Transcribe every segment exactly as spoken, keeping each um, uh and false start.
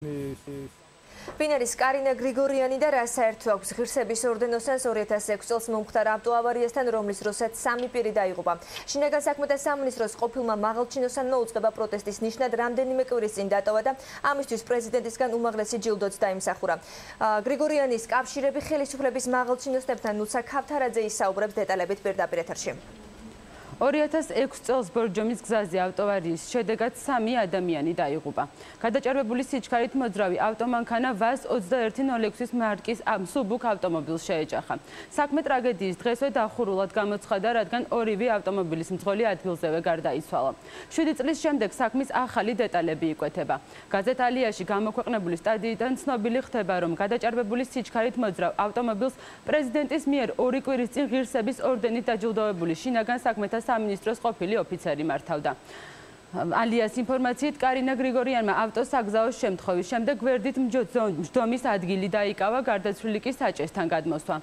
ბინერის კარინა გრიგორიანი და რა საერთო აქვს ღირსების ორდენოსანს ორი ათას ექვსი წელს მომხდარა ავტოავარიასთან, რომლის დროსაც სამი პირი დაიღუპა. შინაგან საქმეთა სამინისტროს ყოფილმა მაღალჩინოსანმა უწყება პროტესტის ნიშნად რამდენიმე კვირის წინ დატოვა და ამისთვის პრეზიდენტისგან უმაღლესი ჯილდოც დაიმსახურა. გრიგორიანის კავშირები ხელისუფლების მაღალჩინოსნებთან ნუცა ქავთარაძე ისაუბრებს დეტალებით პირდაპირ ეთერში. ორი ათას ექვსი წელს ბორჯომის გზაზე ავტოავარიის შედეგად სამი ადამიანი დაიღუპა. გადაჭარბებული სიჩქარით მოძრავი ავტომანქანა ვაზ ოცდაერთი ნოლ ექვსის მარკის სუბუქ ავტომობილს შეეჯახა. საქმე ტრაგედიის დღესვე დახურულად გამოცხადა, რადგან ორივე ავტომობილის მძღოლი ადგილზევე გარდაიცვალა. შვიდი წლის შემდეგ საქმის ახალი დეტალები იკვეთება. გაზეთ ალიაში გამოქვეყნებული სტატიიდან ცნობილი ხდება, რომ გადაჭარბებული სიჩქარით მოძრავ ავტომობილს პრეზიდენტის მიერ ორი კვირის წინ ღირსების ორდენით დაჯილდოებული შინაგან საქმეთა სამინისტროს ყოფილი ოფიცერი მართავდა. ალიას ინფორმაციით კარინა გრიგორიანმა ავტოსაგზაოს შემთხვევის შემდეგ გვერდით მჯდომის ადგილი დაიკავა, გარდაცვლილი კი საჭესთან გადმოსვა.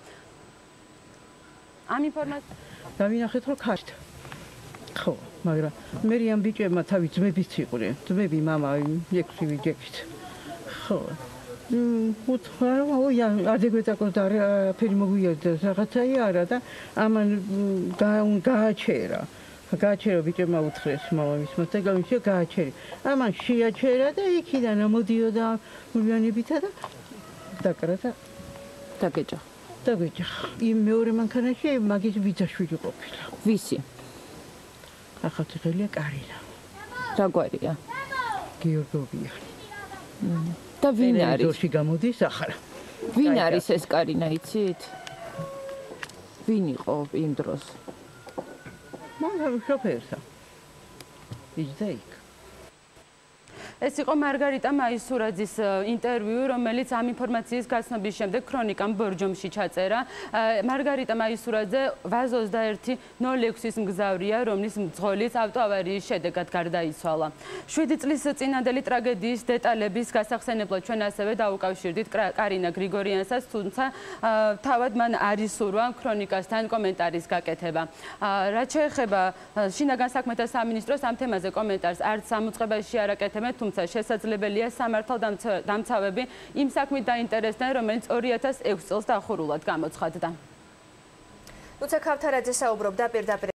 ამ ინფორმაციით დავინახეთ, რომ ქართ. ხო, მაგრამ მე ამ ბიჭებმა თავი ძმებიც იყვნენ. ძმები მამა ექვსი ვიჯექით. ხო. უთხარ, ой, ადეკვატაკოს და ფერი მოგვიარდა რაღაცაი არა და ამან გააჩერა. გააჩერა ბიჭებმა უთხრეს მამამისმა და გამიშია გააჩერე. ამან შეაჩერა და იქიდან ამოდიოდა მულიანებითა და დაკრა და დაგეჯახა. დაგეჯახა. იმ მეორე მანქანაში მაგის ბიძაშვილი ყოფილა. ვისი? ახალციხელია კარინა. რა გვარია? გიორგოვიანი. და ვინ არის? ზოში გამოდის ახლა. ვინ არის ეს კარინა, იცით? ვინ იყო იმ დროს? მაგრამ შოფერსა. იჯდა იქ. ეს იყო მარგარიტა მაისურაძის ინტერვიუ, რომელიც ამ ინფორმაციის გაცნობის შემდეგ ქრონიკამ ბორჯომში ჩაწერა. მარგარიტა მაისურაძე ვაზ ოცდაერთი ნოლ ექვსის მგზავრია, რომლის მძღოლიც ავტოავარიის შედეგად გარდაიცვალა. შვიდი წლის წინანდელი ტრაგედიის დეტალების გასახსენებლად ჩვენ ასევე დაუკავშირდით კარინა გრიგორიანსაც, თუმცა თავად მან არ ისურვა ქრონიკასთან კომენტარის გაკეთება. რაც შეეხება შინაგან საქმეთა სამინისტროს ამ თემაზე კომენტარს არც სამუწყებაში არ აკეთებენ, თუმცა შესაძლებელია სამართალდამცავები იმ საქმით დაინტერესდნენ, რომელიც ორი ათას ექვსი წელს დახურულად გამოცხადდა. ნუცა ქავთარაძე საუბრობდა პირდაპირ